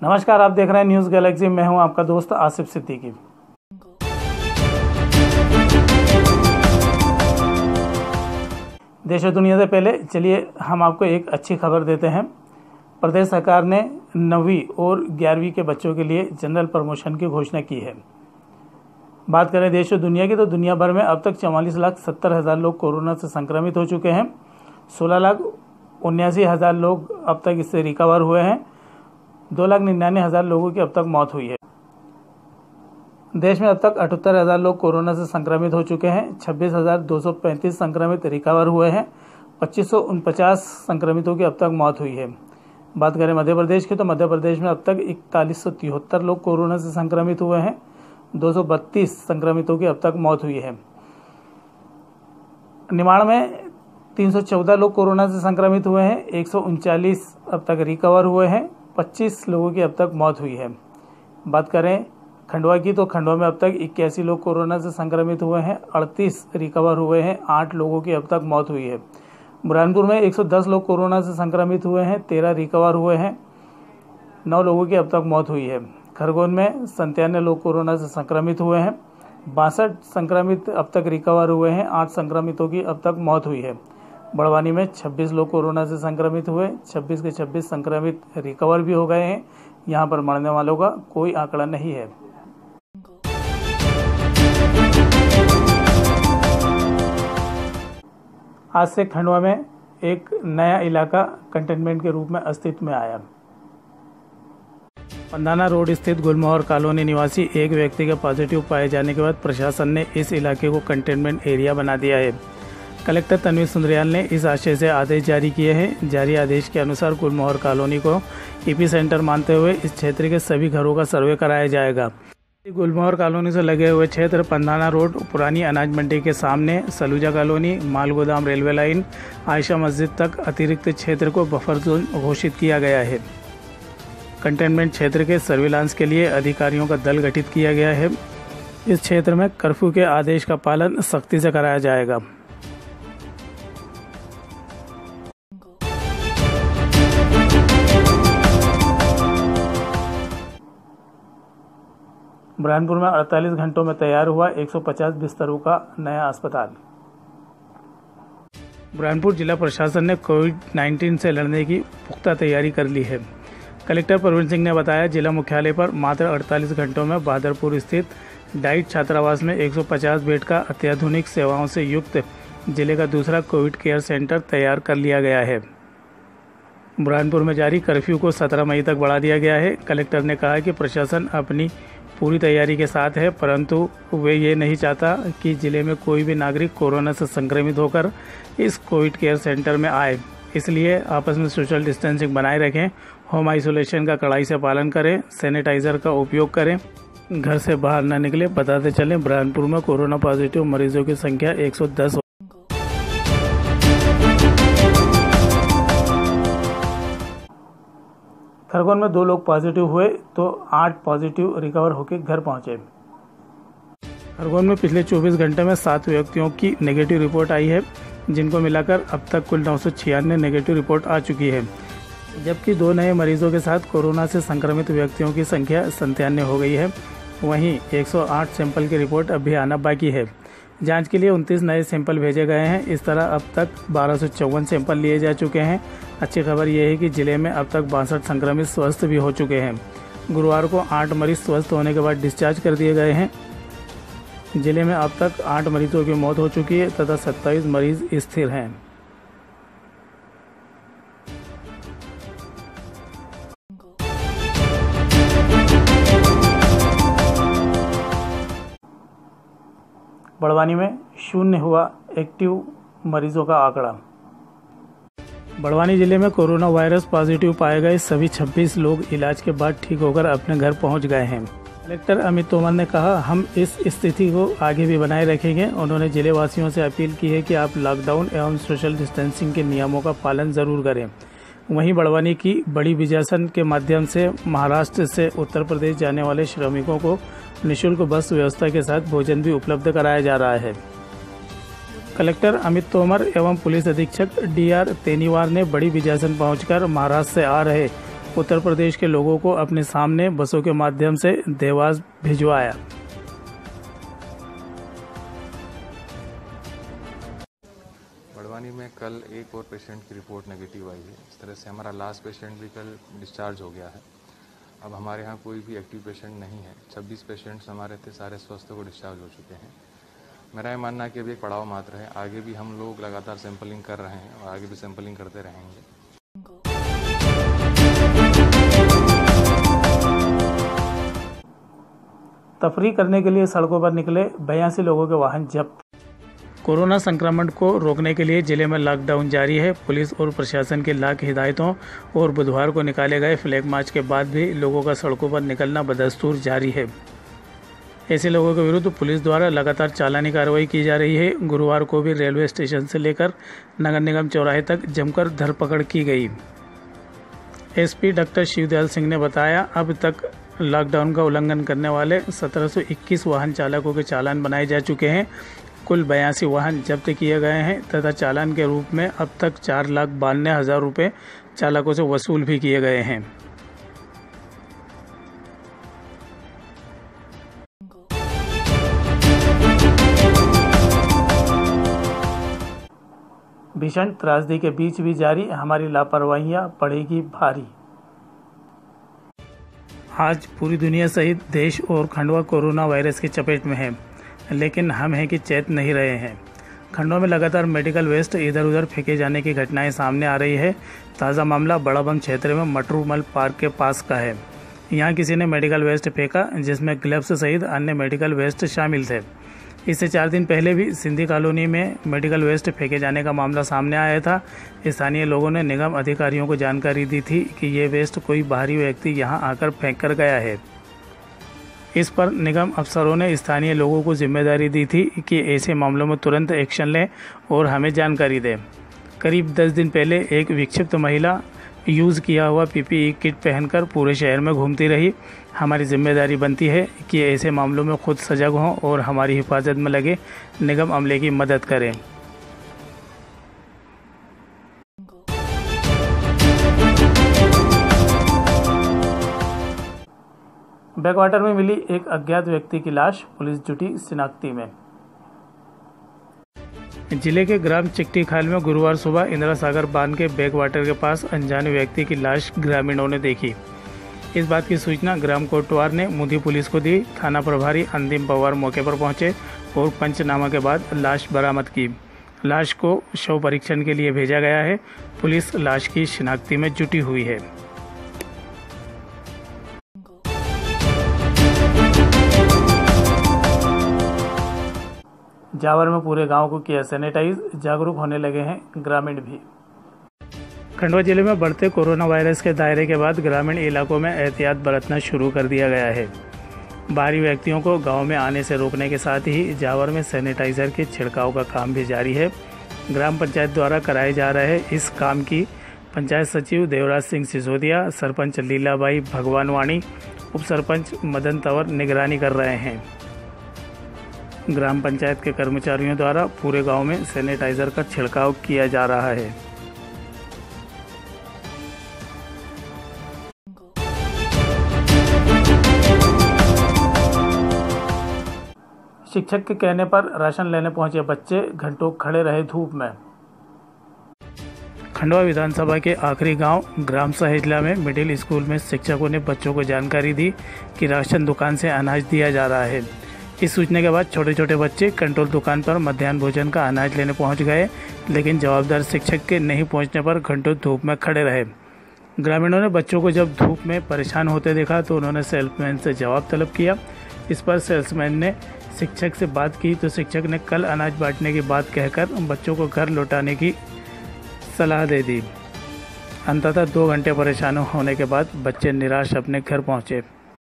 नमस्कार, आप देख रहे हैं न्यूज़ गैलेक्सी। मैं हूं आपका दोस्त आसिफ सिद्दीकी। देश और दुनिया से पहले चलिए हम आपको एक अच्छी खबर देते हैं। प्रदेश सरकार ने 9वीं और 11वीं के बच्चों के लिए जनरल प्रमोशन की घोषणा की है। बात करें देश और दुनिया की, तो दुनिया भर में अब तक 44,70,000 लोग कोरोना से संक्रमित हो चुके हैं। 16,79,000 लोग अब तक इससे रिकवर हुए हैं। 2,99,000 लोगों की अब तक मौत हुई है। देश में अब तक 78,000 लोग कोरोना से संक्रमित हो चुके हैं। 26,235 संक्रमित रिकवर हुए हैं। 2,549 संक्रमितों की अब तक मौत हुई है। बात करें मध्य प्रदेश की, तो मध्य प्रदेश में अब तक 4173 लोग कोरोना से संक्रमित हुए हैं। 232 संक्रमितों की अब तक मौत हुई है। निमाड़ में 314 लोग कोरोना से संक्रमित हुए हैं। 139 अब तक रिकवर हुए हैं। 25 लोगों की अब तक मौत हुई है। बात करें खंडवा की, तो खंडवा में अब तक 81 लोग कोरोना से संक्रमित हुए हैं। 38 रिकवर हुए हैं। 8 लोगों की अब तक मौत हुई है। बुरहानपुर में 110 लोग कोरोना से संक्रमित हुए हैं। 13 रिकवर हुए हैं। 9 लोगों की अब तक मौत हुई है। खरगोन में 97 लोग कोरोना से संक्रमित हुए हैं। 62 संक्रमित अब तक रिकवर हुए हैं। 8 संक्रमितों की अब तक मौत हुई है। बड़वानी में 26 लोग कोरोना से संक्रमित हुए। 26 के 26 संक्रमित रिकवर भी हो गए हैं। यहाँ पर मरने वालों का कोई आंकड़ा नहीं है। आज से खंडवा में एक नया इलाका कंटेनमेंट के रूप में अस्तित्व में आया। पंधाना रोड स्थित गुलमोहर कॉलोनी निवासी एक व्यक्ति के पॉजिटिव पाए जाने के बाद प्रशासन ने इस इलाके को कंटेनमेंट एरिया बना दिया है। कलेक्टर तन्वी सुंदरियाल ने इस आशय से आदेश जारी किए हैं। जारी आदेश के अनुसार गुलमोहर कॉलोनी को ईपी सेंटर मानते हुए इस क्षेत्र के सभी घरों का सर्वे कराया जाएगा। गुलमोहर कॉलोनी से लगे हुए क्षेत्र पंधाना रोड, पुरानी अनाज मंडी के सामने, सलूजा कॉलोनी, माल गोदाम, रेलवे लाइन, आयशा मस्जिद तक अतिरिक्त क्षेत्र को बफर जोन घोषित किया गया है। कंटेनमेंट क्षेत्र के सर्विलांस के लिए अधिकारियों का दल गठित किया गया है। इस क्षेत्र में कर्फ्यू के आदेश का पालन सख्ती से कराया जाएगा। बुरहानपुर में 48 घंटों में तैयार हुआ 150 बिस्तरों का नया अस्पताल। बुरहानपुर जिला प्रशासन ने कोविड-19 से लड़ने की पुख्ता तैयारी कर ली है। कलेक्टर प्रवीण सिंह ने बताया, जिला मुख्यालय पर मात्र 48 घंटों में बहादुरपुर स्थित डाइट छात्रावास में 150 बेड का अत्याधुनिक सेवाओं से युक्त जिले का दूसरा कोविड केयर सेंटर तैयार कर लिया गया है। बुरहानपुर में जारी कर्फ्यू को 17 मई तक बढ़ा दिया गया है। कलेक्टर ने कहा कि प्रशासन अपनी पूरी तैयारी के साथ है, परंतु वे ये नहीं चाहता कि जिले में कोई भी नागरिक कोरोना से संक्रमित होकर इस कोविड केयर सेंटर में आए। इसलिए आपस में सोशल डिस्टेंसिंग बनाए रखें, होम आइसोलेशन का कड़ाई से पालन करें, सैनिटाइजर का उपयोग करें, घर से बाहर न निकले। बताते चलें, बुरहानपुर में कोरोना पॉजिटिव मरीजों की संख्या 110। खरगोन में 2 लोग पॉजिटिव हुए तो 8 पॉजिटिव रिकवर होकर घर पहुंचे। खरगोन में पिछले 24 घंटे में 7 व्यक्तियों की नेगेटिव रिपोर्ट आई है, जिनको मिलाकर अब तक कुल 996 नेगेटिव रिपोर्ट आ चुकी है। जबकि 2 नए मरीजों के साथ कोरोना से संक्रमित व्यक्तियों की संख्या 97 हो गई है। वहीं 108 सैंपल की रिपोर्ट अभी आना बाकी है। जांच के लिए 29 नए सैंपल भेजे गए हैं। इस तरह अब तक 1254 सैंपल लिए जा चुके हैं। अच्छी खबर यह है कि जिले में अब तक 62 संक्रमित स्वस्थ भी हो चुके हैं। गुरुवार को 8 मरीज स्वस्थ होने के बाद डिस्चार्ज कर दिए गए हैं। जिले में अब तक 8 मरीजों की मौत हो चुकी है तथा 27 मरीज स्थिर हैं। बड़वानी में 0 हुआ एक्टिव मरीजों का आंकड़ा। बड़वानी जिले में कोरोना वायरस पॉजिटिव पाए गए सभी 26 लोग इलाज के बाद ठीक होकर अपने घर पहुंच गए हैं। कलेक्टर अमित तोमर ने कहा, हम इस स्थिति को आगे भी बनाए रखेंगे। उन्होंने जिले वासियों से अपील की है कि आप लॉकडाउन एवं सोशल डिस्टेंसिंग के नियमों का पालन जरूर करें। वहीं बड़वानी की बड़ी विजयासन के माध्यम से महाराष्ट्र से उत्तर प्रदेश जाने वाले श्रमिकों को निःशुल्क बस व्यवस्था के साथ भोजन भी उपलब्ध कराया जा रहा है। कलेक्टर अमित तोमर एवं पुलिस अधीक्षक DR तेनीवार ने बड़ी विजयासन पहुंचकर महाराष्ट्र से आ रहे उत्तर प्रदेश के लोगों को अपने सामने बसों के माध्यम से देवास भिजवाया। बड़वानी में कल एक और पेशेंट की रिपोर्ट नेगेटिव आई है। इस तरह से हमारा लास्ट पेशेंट भी कल डिस्चार्ज हो गया है। अब हमारे यहाँ कोई भी एक्टिव पेशेंट नहीं है। 26 पेशेंट्स हमारे थे, सारे स्वस्थ को डिस्चार्ज हो चुके हैं। मेरा ये मानना है कि अभी एक पड़ाव मात्र है, आगे भी हम लोग लगातार सैंपलिंग कर रहे हैं और आगे भी सैंपलिंग करते रहेंगे। तफरीह करने के लिए सड़कों पर निकले 82 लोगों के वाहन जब्त। कोरोना संक्रमण को रोकने के लिए जिले में लॉकडाउन जारी है। पुलिस और प्रशासन के लाख हिदायतों और बुधवार को निकाले गए फ्लैग मार्च के बाद भी लोगों का सड़कों पर निकलना बदस्तूर जारी है। ऐसे लोगों के विरुद्ध पुलिस द्वारा लगातार चालानी कार्रवाई की जा रही है। गुरुवार को भी रेलवे स्टेशन से लेकर नगर निगम चौराहे तक जमकर धरपकड़ की गई। एसपी डॉक्टर शिवदयाल सिंह ने बताया, अब तक लॉकडाउन का उल्लंघन करने वाले 1721 वाहन चालकों के चालान बनाए जा चुके हैं। कुल 82 वाहन जब्त किए गए हैं तथा चालान के रूप में अब तक 4,92,000 रुपये चालकों से वसूल भी किए गए हैं। भीषण त्रासदी के बीच भी जारी हमारी लापरवाहियां पड़ेगी भारी। आज पूरी दुनिया सहित देश और खंडवा कोरोना वायरस की चपेट में है, लेकिन हम हैं कि चेत नहीं रहे हैं। खंडवा में लगातार मेडिकल वेस्ट इधर उधर फेंके जाने की घटनाएं सामने आ रही है। ताज़ा मामला बड़ाबम क्षेत्र में मटरूमल पार्क के पास का है। यहां किसी ने मेडिकल वेस्ट फेंका, जिसमें ग्लव्स सहित अन्य मेडिकल वेस्ट शामिल थे। इससे 4 दिन पहले भी सिंधी कॉलोनी में मेडिकल वेस्ट फेंके जाने का मामला सामने आया था। स्थानीय लोगों ने निगम अधिकारियों को जानकारी दी थी कि ये वेस्ट कोई बाहरी व्यक्ति यहां आकर फेंक कर गया है। इस पर निगम अफसरों ने स्थानीय लोगों को जिम्मेदारी दी थी कि ऐसे मामलों में तुरंत एक्शन लें और हमें जानकारी दें। करीब 10 दिन पहले एक विक्षिप्त महिला यूज़ किया हुआ पीपीई किट पहनकर पूरे शहर में घूमती रही। हमारी जिम्मेदारी बनती है कि ऐसे मामलों में खुद सजग हों और हमारी हिफाजत में लगे निगम अमले की मदद करें। बैकवाटर में मिली एक अज्ञात व्यक्ति की लाश, पुलिस जुटी शिनाख्ती में। जिले के ग्राम चिकटी खाल में गुरुवार सुबह इंदिरा सागर बांध के बैकवाटर के पास अनजाने व्यक्ति की लाश ग्रामीणों ने देखी। इस बात की सूचना ग्राम कोटवार ने मुंदी पुलिस को दी। थाना प्रभारी अंतिम पवार मौके पर पहुंचे और पंचनामा के बाद लाश बरामद की। लाश को शव परीक्षण के लिए भेजा गया है। पुलिस लाश की शिनाख्ती में जुटी हुई है। जावर में पूरे गांव को किया सैनिटाइज, जागरूक होने लगे हैं ग्रामीण भी। खंडवा जिले में बढ़ते कोरोना वायरस के दायरे के बाद ग्रामीण इलाकों में एहतियात बरतना शुरू कर दिया गया है। बाहरी व्यक्तियों को गांव में आने से रोकने के साथ ही जावर में सैनिटाइजर के छिड़काव का काम भी जारी है। ग्राम पंचायत द्वारा कराए जा रहे इस काम की पंचायत सचिव देवराज सिंह सिसोदिया, सरपंच लीलाबाई भगवानवाणी, उप सरपंच मदन तंवर निगरानी कर रहे हैं। ग्राम पंचायत के कर्मचारियों द्वारा पूरे गांव में सैनिटाइजर का छिड़काव किया जा रहा है। शिक्षक के कहने पर राशन लेने पहुंचे बच्चे घंटों खड़े रहे धूप में। खंडवा विधानसभा के आखिरी गांव ग्राम सहेजला में मिडिल स्कूल में शिक्षकों ने बच्चों को जानकारी दी कि राशन दुकान से अनाज दिया जा रहा है। इस सूचना के बाद छोटे छोटे बच्चे कंट्रोल दुकान पर मध्याह्न भोजन का अनाज लेने पहुंच गए, लेकिन जवाबदार शिक्षक के नहीं पहुंचने पर घंटों धूप में खड़े रहे। ग्रामीणों ने बच्चों को जब धूप में परेशान होते देखा तो उन्होंने सेल्समैन से जवाब तलब किया। इस पर सेल्समैन ने शिक्षक से बात की तो शिक्षक ने कल अनाज बांटने की बात कहकर बच्चों को घर लौटाने की सलाह दे दी। अंततः 2 घंटे परेशान होने के बाद बच्चे निराश अपने घर पहुंचे।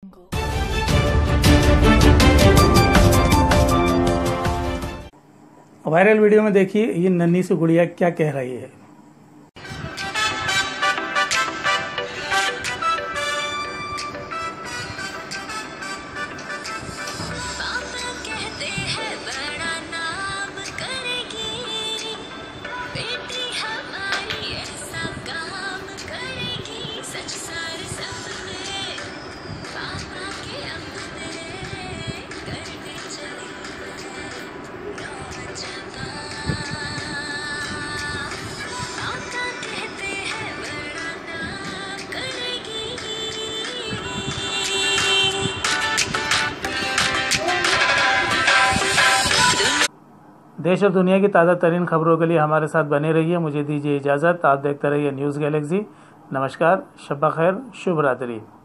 वायरल वीडियो में देखिए ये नन्ही सी गुड़िया क्या कह रही है। बेटी हमारी ऐसा काम करेगी, सच देश और दुनिया की ताज़ा तरीन खबरों के लिए हमारे साथ बने रहिए। मुझे दीजिए इजाज़त। आप देखते रहिए न्यूज़ गैलेक्सी। नमस्कार, शब्बा खैर, शुभ रात्रि।